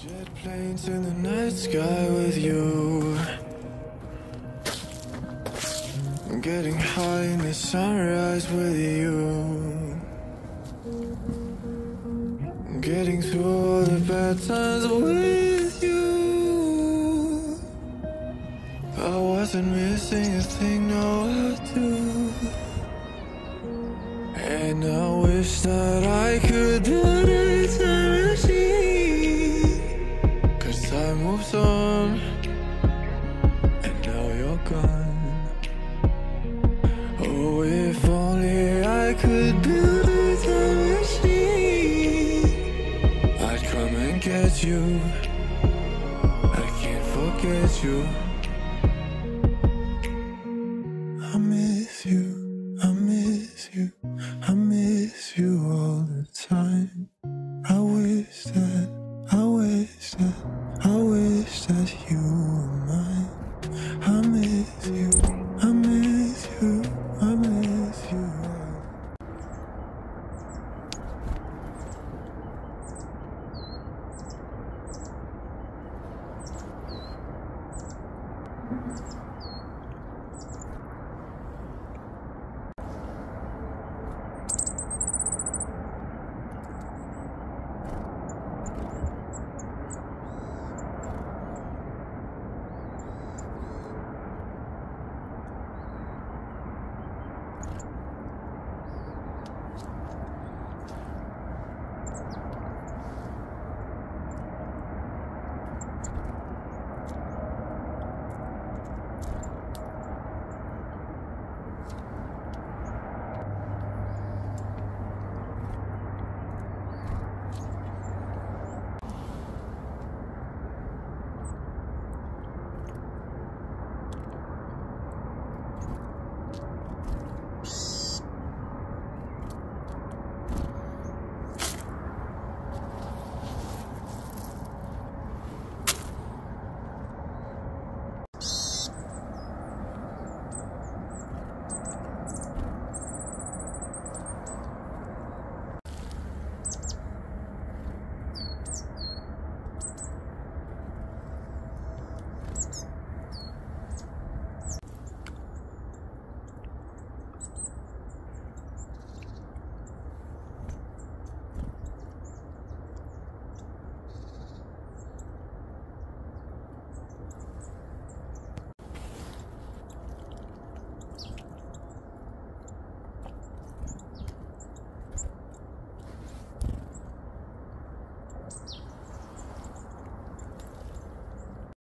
Jet planes in the night sky with you. I'm getting high in the sunrise with you. I'm getting through all the bad times with you. I wasn't missing a thing, no I do. And I wish that I could build a time machine, 'cause time moves on, and now you're gone. Oh, if only I could build a time machine, I'd come and get you. I can't forget you. I miss you, I miss you, I miss you all the time. I wish that, I wish that, I wish that you